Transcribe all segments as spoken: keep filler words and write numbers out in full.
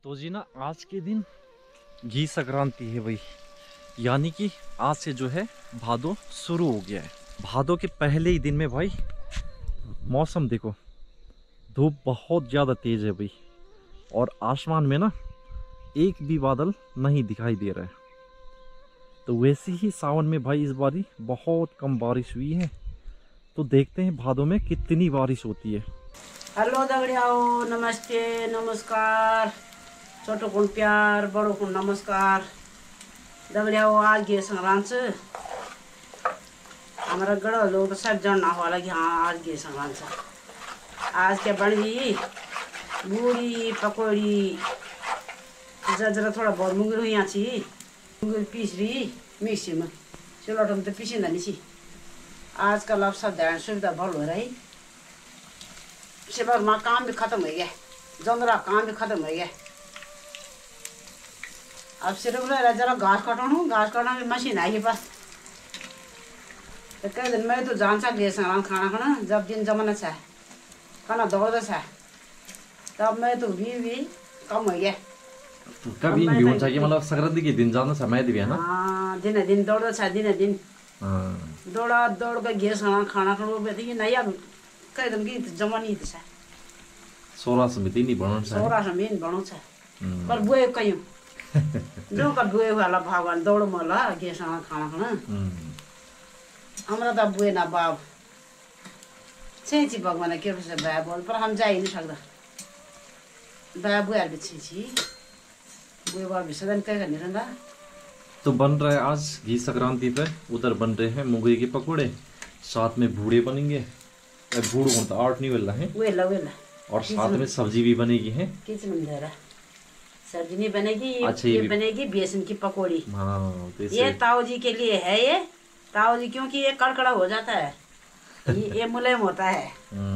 तो जी ना आज के दिन घी संक्रांति है भाई, यानी कि आज से जो है भादो शुरू हो गया है। भादो के पहले ही दिन में भाई मौसम देखो, धूप बहुत ज़्यादा तेज है भाई, और आसमान में ना एक भी बादल नहीं दिखाई दे रहा है। तो वैसे ही सावन में भाई इस बारी बहुत कम बारिश हुई है, तो देखते हैं भादो में कितनी बारिश होती है। हेलो दगड़ियाओ, नमस्ते नमस्कार, छोटो को प्यार बड़ो को नमस्कार। दगड़ियाओ आज घे संक्रांत हमारा गढ़ लोग तो सब जानना वाला कि हाँ आज घे संक्रांत। आज क्या बन गई बूढ़ी पकौड़ी, जरा थोड़ा बहुत मुंगेर हुई छी, मुंगेर पीस रही मिक्सी में, सिलौटो में तो पीसिंदा नहीं छी। आजकल अब सब ध्यान सुविधा भल हो रही, सेवा माँ काम भी खत्म हो गया, जंगरा काम भी खत्म हो गया। अब सिर्फ जरा घास काटू, घास काटने की मशीन आई पास। तो कई दिन मैं तो जान सा गए संक्रांत खाना खाना, जब दिन जमाना था खाना दौड़ था, तब मैं तो भी भी कम हो गया। कब इन भी होता कि मतलब संक्रांति के दिन जाना समय दिया ना। हाँ दिन दिन दौड़ था, दिन दिन दौड़ा दौड़ के गए संक्रांत खाना खाना बैठी नहीं यार, कई दिन की जमा नहीं था। सोलह समिति नहीं बनाना चाहिए, सोलह समिति नहीं बनाना चाहिए, पर बुए कहीं जो का बुए वाला भगवान दौड़ मला गए संक्रांत खाना खाना। हमारा तो बुए ना बाब छेची भगवान के से बाय बोल, पर हम जा ही नहीं सकता। बाय बुआ भी छेची बुए बाब विसर्जन कह करने रहता। तो बन रहा है आज घी संक्रांति पे, उधर बन रहे हैं मुंगरी के पकौड़े, साथ में बूढ़े बनेंगे। बूढ़ कौन था आठ नहीं वेला है, वेला वेला, और साथ में सब्जी भी बनेगी है। किचन में जरा सब्जी नहीं बनेगी, अच्छा, ये, ये बनेगी बेसन की पकौड़ी। हाँ, तो ये ताऊ जी के लिए है, ये ताऊ जी क्योंकि ये कड़कड़ा हो जाता है, ये, ये मुलायम होता है।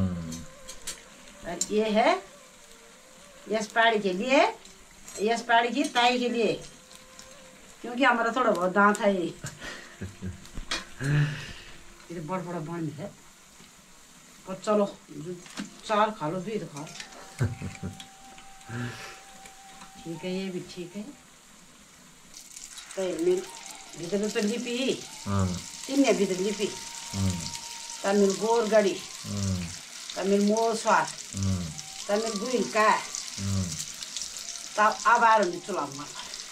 और ये है यश पहाड़ी के लिए, यश पहाड़ी की ताई के लिए, क्योंकि हमारा थोड़ा बहुत दांत है। ये ये तो बड़ा बड़ा बन है, और चलो चार खा लो, भी तो खा। ठीक है, ये भी ठीक है। तो भीतर तो लिपी तीन भीतर लिपी, तमिल गोर गड़ी, तमिल मोर स्वाद, तमिल गुल का, तब अब आ रही चुला मार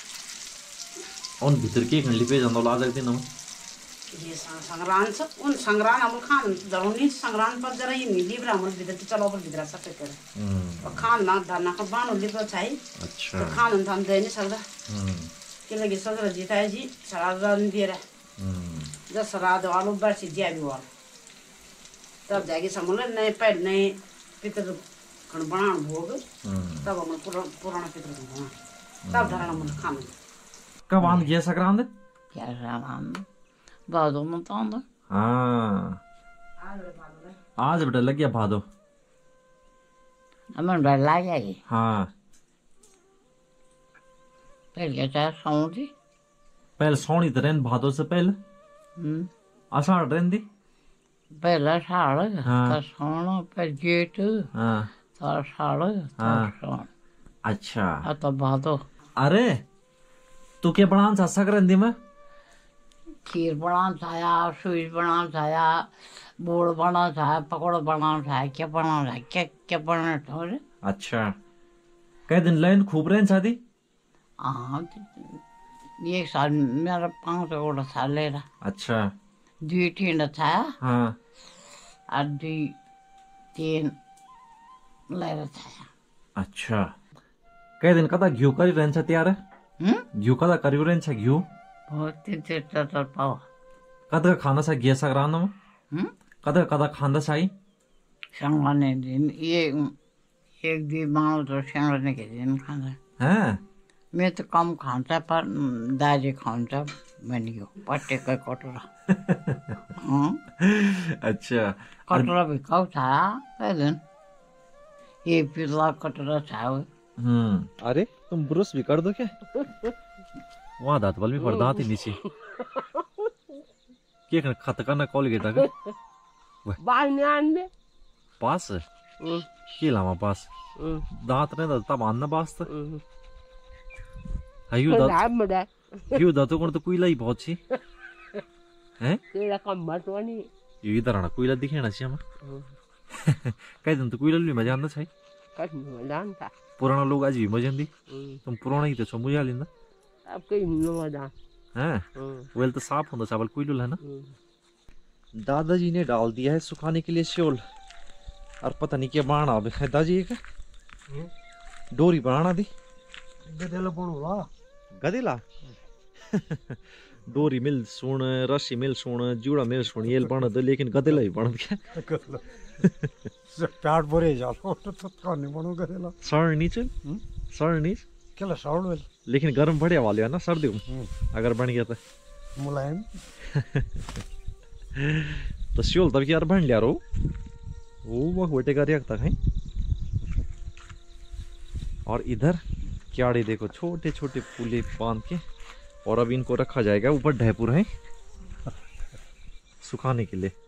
उन भीतर के लिपे जान ला सकते ना। ये संक्रांत उन संक्रांत हम खान जरूरी संक्रांत पर जरा ये मिली ब्रा हम भीतर तो चलो पर भीतर सब करे और खान ना दाना का बानो लिपो चाहिए। अच्छा, तो खान हम दे नहीं सकता कि लगे सजरा जीता है जी, श्राद्ध नहीं दे रहा। जब श्राद्ध वालों बरसी दिया भी वाल तब जाके समझ नए पैर नए पितर खन बना भोग, तब हम पुराना पितर बना तब धरना मन खाना। कब आन गया संक्रांत? क्या संक्रांत? भादो में तो आंदा। हाँ आज बेटा लग गया भादो। हमें डर लग गया। हाँ पहले क्या चाहे सौन थी, पहले सौनी तो रहन भादो से पहले आषाढ़ रहन दी, पहले आषाढ़ हाँ। तो सौन, फिर जेठ, हाँ तो आषाढ़, तो सौन। अच्छा, अब तो भादो। अरे तू क्या बनाना चाह संक्रांति में? खीर बनाना चाहा, स्वीट बनाना चाहा, बोड़ बनाना चाहा, पकौड़ा बनाना चाहा, क्या बनाना चाहा, क्या क्या बनाना चाहे। अच्छा, कई दिन लाइन खूब रहे शादी? हाँ एक साल मेरा पाँच सौ साल ले रहा। अच्छा, दुई टीन था, हाँ, और दुई तीन ले रहा था। अच्छा, कई दिन कदा घिउ करी रहन्छ तयार? हम्म घिउ कदा करी रहन्छ घिउ? बहुत तीन तीन चार चार पाव। कदा खाना छ घिउ संक्रांत में? हम्म कदा कदा खांदा छ? संक्रांति दिन ये एक दुई मानो तो संक्रांति के दिन खाना। हाँ मैं तो कम खान्छ, पर दाजे खान्छ बनियो पट्टे का कटोरा। अच्छा, कटोरा भी खाऊ था कई दिन, ये पिछला कटोरा था। हम्म अरे तुम ब्रश भी कर दो क्या? वहाँ दांत बल भी पड़ दांत ही नीचे क्या करना खत करना कॉल गेटा का बाल नियान में पास के लामा पास दांत ने दा तब आना पास तो आयु दा यू दा तो कौन तो कुइला ही बहुत छी हैं केला कम मतवानी यू इधर आना कुइला दिखे ना छी हम कई दिन तो कुइला भी मजा आंदा छै कट मजान था पुराना लोग आज भी मजा आंदी तुम पुराना ही तो छो मुझे लिंदा अब कई मजा हैं वेल तो साफ होता चावल कुइलुल है ना। दादाजी ने डाल दिया है सुखाने के लिए शोल और पता नहीं क्या बनाना अब है दादाजी एक डोरी बनाना दी गदेला बनवा गदेला डोरी मिल सुन रस्सी मिल सुन जुड़ा मिल सुन ये बन दो लेकिन गदेला ही बन क्या प्याट भरे जालो तो खाने बनो गदेला सर नीचे सर नीचे केला साउंड लेकिन गर्म बढ़िया वाले है ना सर्दी में अगर बन गया तो मुलायम तो शोल तब यार बन लिया रो वो वो बेटे का रिएक्ट है। और इधर क्याड़े देखो छोटे छोटे फूले बांध के और अब इनको रखा जाएगा ऊपर ढेपुर है सुखाने के लिए।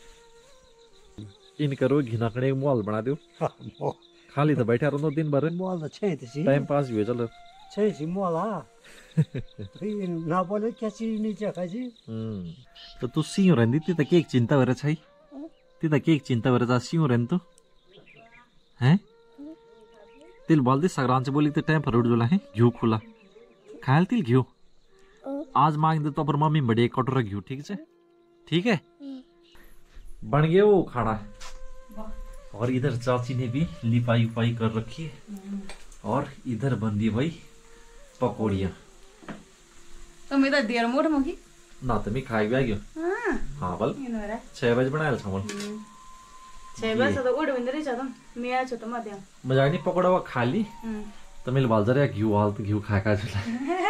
इन करो घिनाकड़े मॉल बना दो खाली तो बैठा रहो दिन भर मॉल अच्छे थे टाइम पास भी हो चलो छे सी मॉल आ ना बोले क्या चीज नीचे खाजी हम्म तो तू सियो रहंदी ती त केक चिंता करे छै ती त केक चिंता करे जा सियो रहन तो हैं तिल बोल दे संक्रांत बोली तो टाइम पर उठ जोला है घिउ खुला खायल तिल घिउ आज मांग दे तो पर मम्मी बड़े एक कटोरा घिउ ठीक है ठीक है बन गया वो खाना। और इधर चाची ने भी लिपाई उपाई कर रखी है और इधर बन दी भाई पकौड़िया तो मैं तो देर मोड़ मगी ना तो मैं खाई भी आ गयो हां हाँ बल छह बजे बनाया था बोल छह बजे तो उड़ विंदरी चादम मैं आ छ तो मध्य मजा नहीं पकौड़ा हुआ खा ली तो मिल बाल जरा घिउ हाल तो घिउ खा खा चला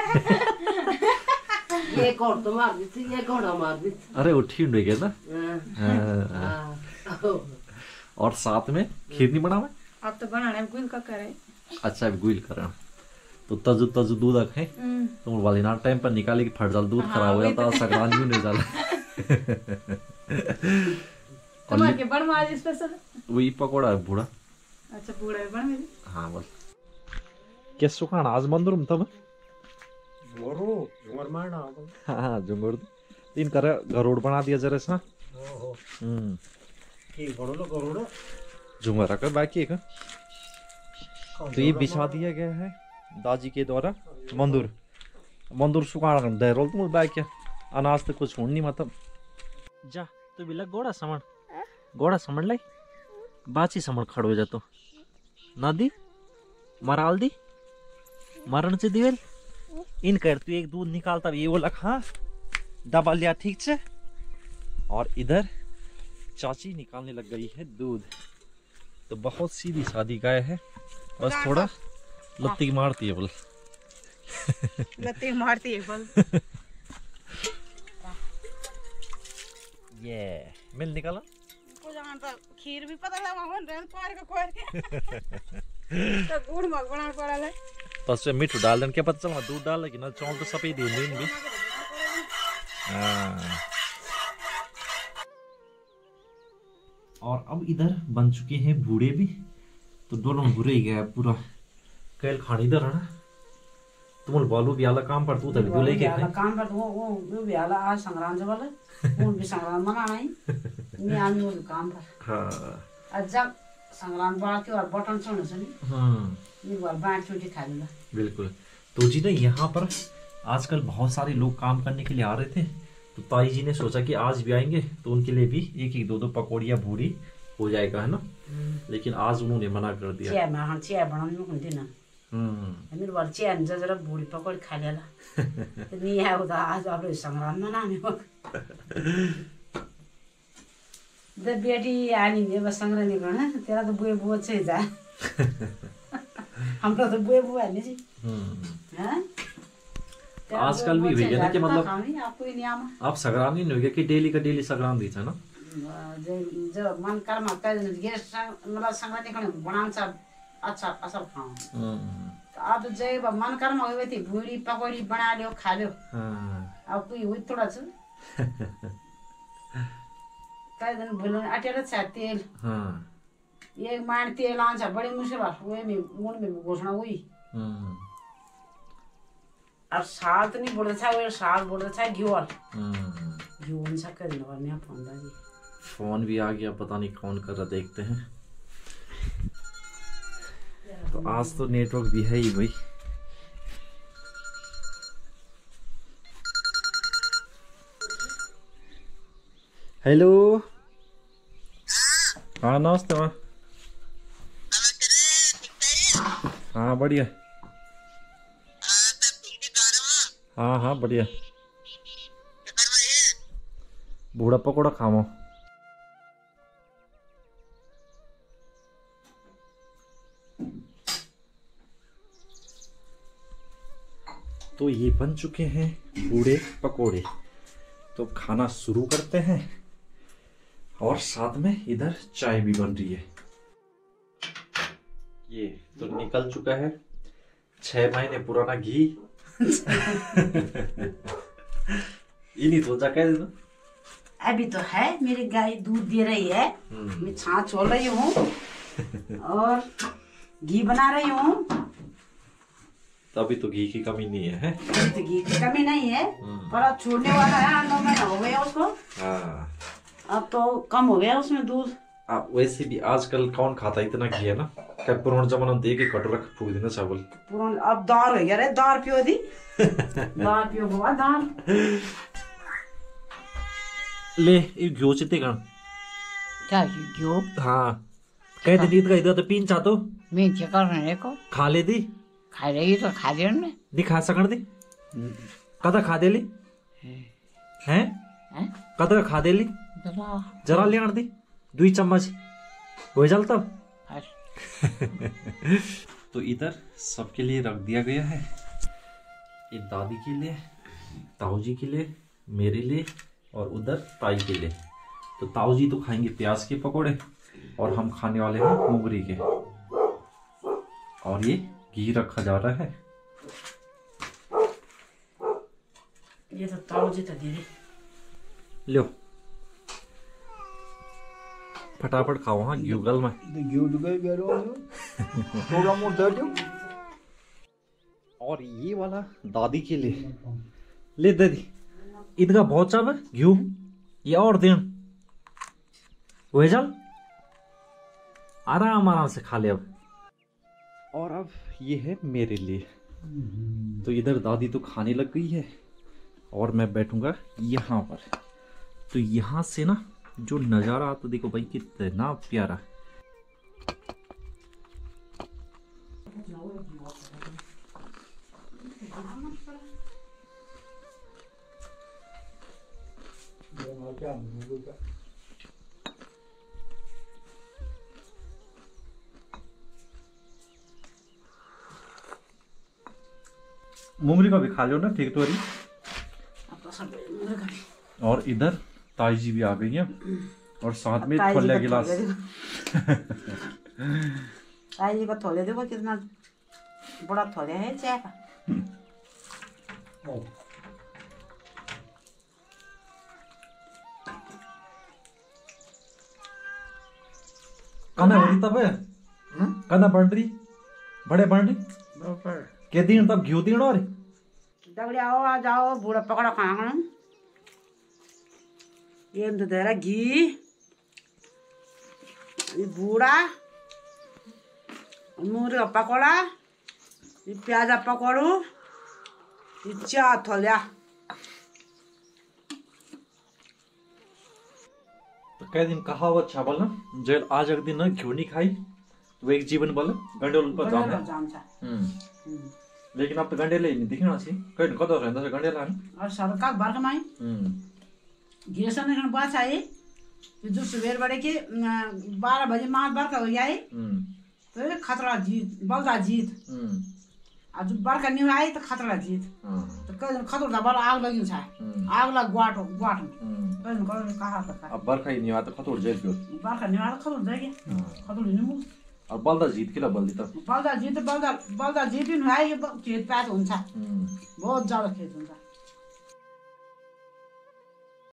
ये कौन तो मार दी थी ये कौन मार दी अरे उठी उड़ गया ना और साथ में खीर नहीं बनावे अब तो बनाने गुल का करे अच्छा भी गुल करा तो तजु तजु दूध रखे तुम वाली ना टाइम पर निकाले कि फट जाल दूध खराब हो जाता संक्रांत भी नहीं जाला तुम्हारे के बड़ आज स्पेशल वही पकोड़ा है बूढ़ा अच्छा बूढ़ा है बड़ मेरी हाँ बोल क्या सुखाना आज मंदिर में तब मोरो जुमर मारना हाँ जुमर तीन कर गरोड़ बना दिया जरा सा ओहो हम्म ठीक बड़ो लो गरोड़ जुमर का बाकी है तो ये बिछा दिया गया है दादी के द्वारा मंदूर मंदूर सुखाना दे रोल तुम बैग क्या अनाज तो कुछ होनी मतलब जा तो बिल्ला गोड़ा समण गोड़ा समण लाई बाची समण खड़ो हो जातो नदी मराल दी मरण से दिवेल इन कर तू एक दूध निकालता ये बोला हाँ दबा लिया ठीक से। और इधर चाची निकालने लग गई है दूध तो बहुत सीधी सादी गाय है बस थोड़ा लत्ती मारती है बोल लत्ती मारती है बोल ये मिल निकाला को जान तो खीर भी पता लगा मन रेन पार का कोर तो गुड़ मग बना पड़ा ले तो उसमें मिठू डाल देन क्या पता चला दूध डाल लेकिन चौल तो सफेद ही दिन भी हाँ। और अब इधर बन चुके हैं बूढ़े भी तो दोनों बुरे ही गया पूरा कैल खानी इधर है ना तुम बालू भी आला काम पर तू तभी तो लेके आला काम पर वो वो वो भी आला आज संक्रांत वाला वो भी संक्रांत मनाना ही मैं आज वो काम पर हाँ आज जब संक्रांत बाल के और बटन छोड़ने से नहीं हाँ ये बार बांट छोटी खा लूँगा बिल्कुल। तो जी ना यहाँ पर आजकल बहुत सारे लोग काम करने के लिए आ रहे थे तो ताई जी ने सोचा कि आज भी आएंगे तो उनके लिए भी एक एक दो दो पकौड़ियाँ बूढ़ी हो जाएगा है ना लेकिन आज उन्होंने मना कर दिया चिया में हाँ चिया बनाने में कुछ ना हम्म मेरे बार चिया ने जरा बूढ़ी पकौड़ी खा लेला तो नहीं है वो तो आज अब संक्रांत मनाने हो जब बेटी आनी है बस संक्रांति करना तेरा तो बुए बुआ से जा हमरा तो बुए बुआ नहीं जी हैं आजकल भी भैया ना कि मतलब आपको ही नियम आप संक्रांति नहीं हो गया कि डेली का डेली संक्रांति था ना जो मन कर्म कर गेस्ट मतलब संक्रांति करने बनान सब अच्छा असर खाओ तो अब जब मन कर्म हो थी बूढ़ी पकौड़ी बना लियो खा लियो अब कोई हुई थोड़ा सा कई दिन बोलो अटेरा छा तेल एक माण तेल आन्छ बड़ी मुश्किल वे में मुन में घोषणा हुई हम्म अब साल तो नहीं बोलता था वो साल बोलता था घिवर हम्म घिव हुन्छ कर न मैं फोन दादी फोन भी आ गया, पता नहीं कौन कर रहा, देखते हैं। तो आज तो नेटवर्क भी है ही भाई। हेलो हाँ नमस्ते माँ। हाँ बढ़िया। हाँ हाँ बढ़िया। बूढ़ा पकौड़ा खाओ। तो ये बन चुके हैं बूढ़े पकोड़े, तो खाना शुरू करते हैं। और साथ में इधर चाय भी बन रही है। ये तो निकल चुका है छह महीने पुराना घी। ये नहीं सोचा कह दे। अभी तो है मेरी गाय दूध दे रही है, मैं छाछ छोड़ रही हूँ और घी बना रही हूँ। तभी तो घी की कमी नहीं है, है? अभी तो घी की कमी नहीं है, पर अब छोड़ने वाला है, नौ महीना हो गया उसको। हाँ अब तो कम हो गया उसमें दूध। अब वैसे भी आजकल कौन खाता इतना घी है ना। क्या पुराना जमाना में दे के कटोरा फूक देना चावल। पुराना अब दाल हो गया रे, दाल पियो दी। दाल पियो बाबा दाल। ले ये घ्यो चिते गण। क्या घिउ हाँ कह दे नींद का इधर तो पीन चाह तो मैं क्या करने को खा ले दी। खा रही तो खा दे ने दी खा सकण दी कदा खा दे ली हैं हैं कदा खा दे ली जरा जरा ले आण दी दुई चम्मच हो जाल तब। तो इधर सबके लिए रख दिया गया है। ये दादी के लिए, ताऊ जी के लिए, मेरे लिए और उधर ताई के लिए। तो ताऊ जी तो खाएंगे प्याज के पकोड़े और हम खाने वाले हैं मूंगरी के। और ये घी रखा जा रहा है। ये तो ताऊ जी तो दे रही। लो फटाफट खाओ। हाँ घी गल में घिउ तो गई बेरो थोड़ा मोटा दो। और ये वाला दादी के लिए। ले दादी इनका बहुत चाव है घी। ये और देन वही चल आराम आराम से खा ले अब। और अब ये है मेरे लिए। तो इधर दादी तो खाने लग गई है और मैं बैठूंगा यहाँ पर। तो यहाँ से ना जो नजारा तो देखो भाई कितना प्यारा। मूंगरी का भी खा लो ना ठीक तो रही। और इधर ताई जी भी आ गई है और साथ में थोड़ा गिलास। ताई जी का थोड़े देखो कितना बड़ा थोड़े है चाय का। कना बड़ी तब है कना बन रही बड़े बन रही के दिन तब घी दिन और दगड़ी आओ आ जाओ बूढ़ा पकड़ा खाना। ये तो दे रहा घी, ये बूढ़ा मूंगरी का पकौड़ा, ये प्याज का पकौड़ू, ये चार थोलिया। तो कई दिन कहा हुआ अच्छा बोला जब आज एक दिन ना घी नहीं खाई तो एक जीवन बोले गंडेल पर जाम हम्म लेकिन अब तो गंडेले नहीं दिखना सी कई दिन कदर रहता है गंडेला और सरकार बार कमाई हम्म गेस ने बात आई जो सुबह बड़े के बारह बजे माल बरका हो गया तो खतरा जीत बलदा जीत आज बरका नहीं आई तो खतरा जीत तो कहीं खतरा बल आग लगी था आग लग ग्वाट ग्वाट कहीं कहीं कहा था अब बरका ही नहीं आया तो खतरा जेल क्यों बरका नहीं आया खतरा जाएगा खतरा नहीं मुझ और बलदा जीत के ला बल्दी तब बलदा जीत बलदा बलदा जीत नहीं आई ये खेत पैदा होता बहुत ज्यादा खेत होता